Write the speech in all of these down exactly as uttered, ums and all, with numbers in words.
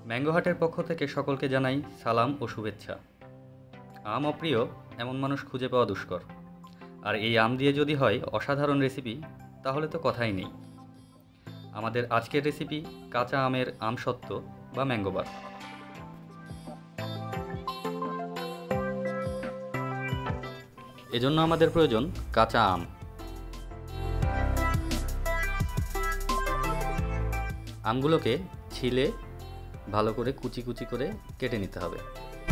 ম্যাঙ্গোহাটের পক্ষ থেকে সকলকে জানাই সালাম ও শুভেচ্ছা। আম অপ্রিয় এমন মানুষ খুঁজে পাওয়া দুষ্কর, আর এই আম দিয়ে যদি হয় অসাধারণ রেসিপি তাহলে তো কথাই নেই। আমাদের আজকের রেসিপি কাঁচা আমের আমসত্ত্ব বা ম্যাঙ্গোবার। এজন্য আমাদের প্রয়োজন কাঁচা আম। আমগুলোকে ছিলে ভালো করে কুচি কুচি করে কেটে নিতে হবে।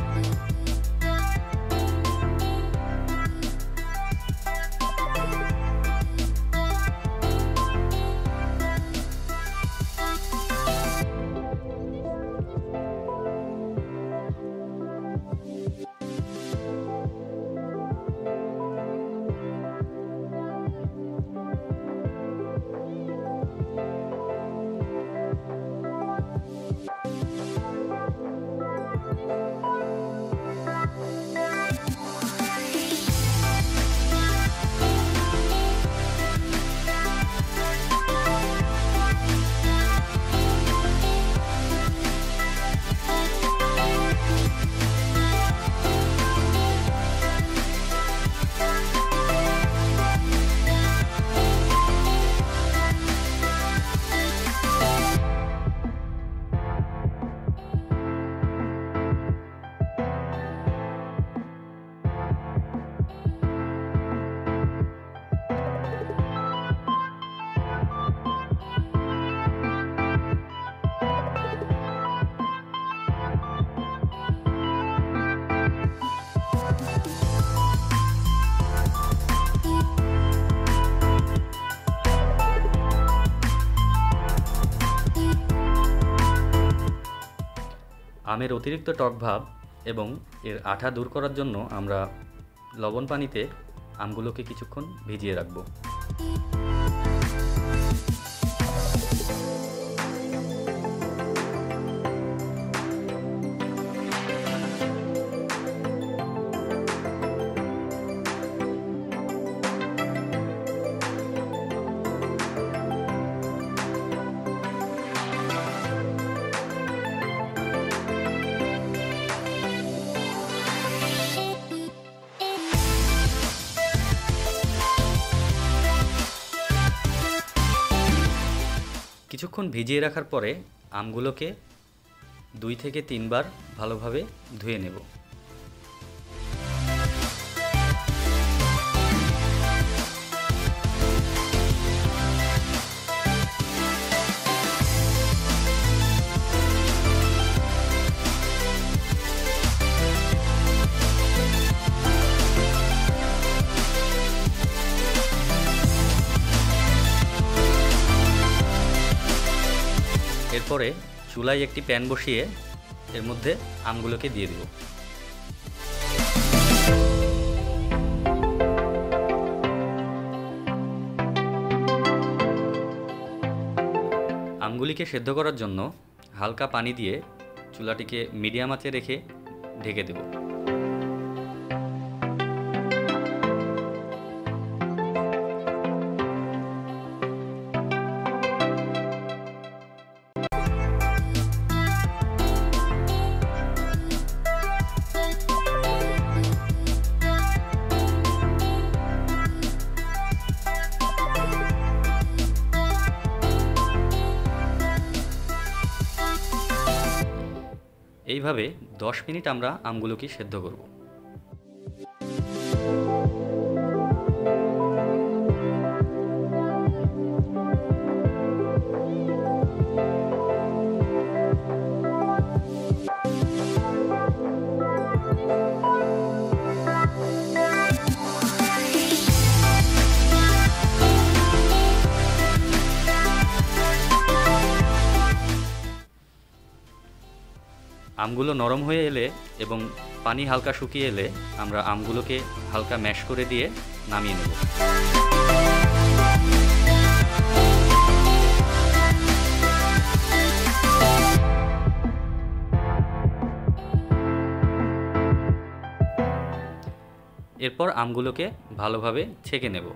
আমের অতিরিক্ত টক ভাব এবং এর আঠা দূর করার জন্য আমরা লবণ পানিতে আমগুলোকে কিছুক্ষণ ভিজিয়ে রাখব। কিছুক্ষণ ভিজিয়ে রাখার পরে আমগুলোকে দুই থেকে তিনবার ভালোভাবে ধুয়ে নেব। এরপরে চুলায় একটি প্যান বসিয়ে এর মধ্যে আমগুলোকে দিয়ে দেব। আমগুলিকে সেদ্ধ করার জন্য হালকা পানি দিয়ে চুলাটিকে মিডিয়াম আঁচে রেখে ঢেকে দেব। এইভাবে দশ মিনিট আমরা আমগুলোকে সেদ্ধ করব। আমগুলো নরম হয়ে এলে এবং পানি হালকা শুকিয়ে এলে আমরা আমগুলোকে হালকা ম্যাশ করে দিয়ে নামিয়ে নেব। এরপর আমগুলোকে ভালোভাবে ছেঁকে নেব।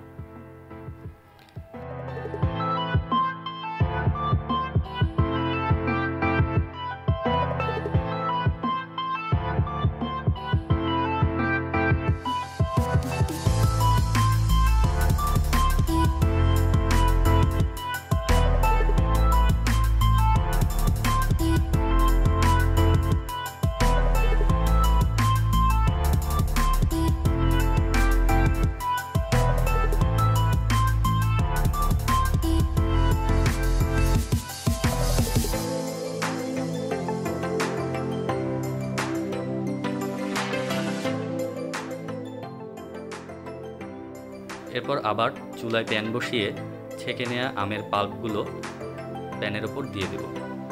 এরপর আবার চুলায় প্যান বসিয়ে ছেঁকে নেওয়া আমের পাল্পগুলো প্যানের ওপর দিয়ে দেব।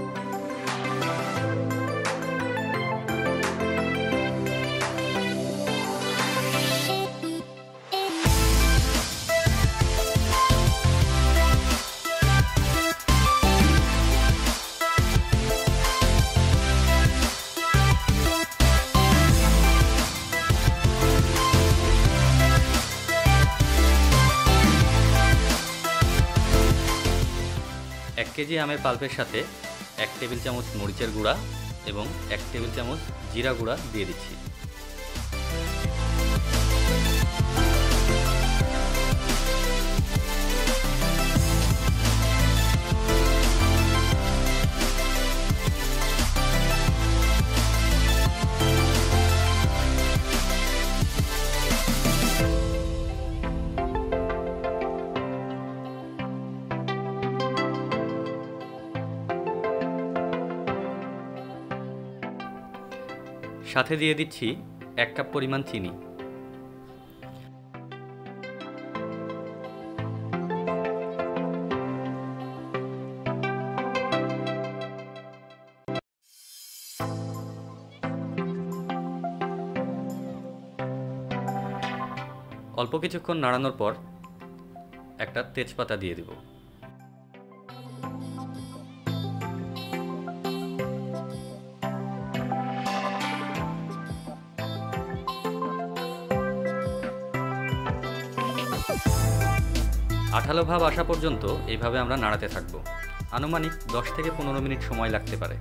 এক কেজি আমের পাল্পের সাথে এক টেবিল চামচ মরিচের গুঁড়া এবং এক টেবিল চামচ জিরা গুঁড়া দিয়ে দিচ্ছি। সাথে দিয়ে দিচ্ছি এক কাপ পরিমাণ চিনি। অল্প কিছুক্ষণ নাড়ানোর পর একটা তেজপাতা দিয়ে দিব। আঠালো ভাব আসা পর্যন্ত এইভাবে আমরা নাড়াতে থাকব। আনুমানিক দশ থেকে পনেরো মিনিট সময় লাগতে পারে।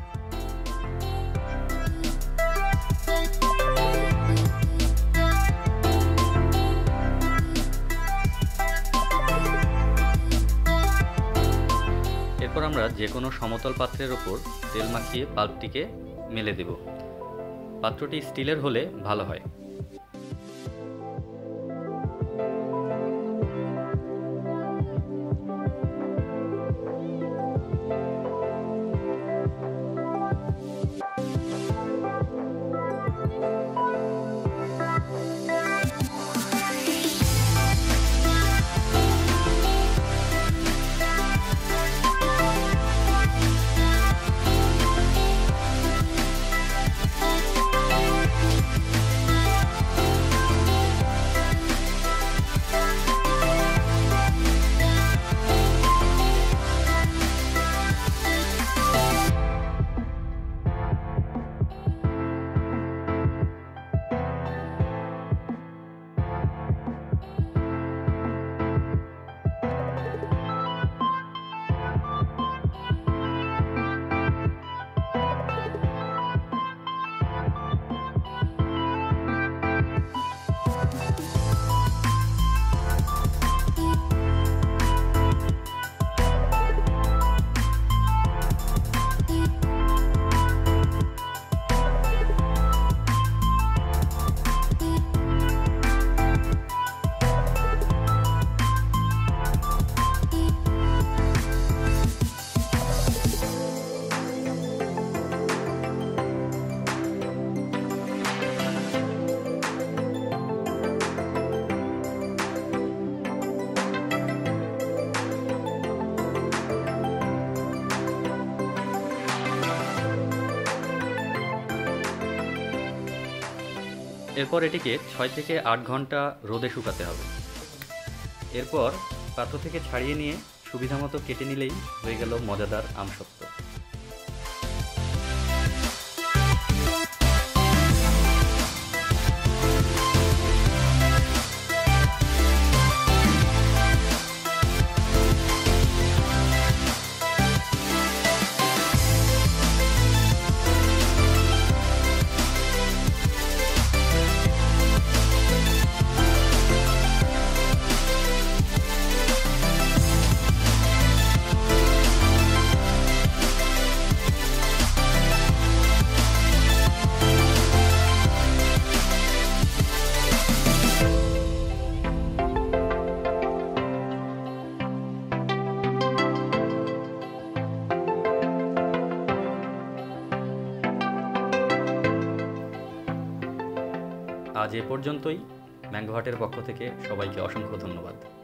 এরপর আমরা যে কোনো সমতল পাত্রের ওপর তেল মাখিয়ে পাল্পটিকে মেলে দেব। পাত্রটি স্টিলের হলে ভালো হয়। এরপর এটিকে ছয় থেকে আট ঘন্টা রোদে শুকাতে হবে। এরপর পাত্র থেকে ছাড়িয়ে নিয়ে সুবিধামতো কেটে নিলেই হয়ে গেল মজাদার আমসত্ত্ব। আজ এ পর্যন্তই। ম্যাঙ্গোহাটের পক্ষ থেকে সবাইকে অসংখ্য ধন্যবাদ।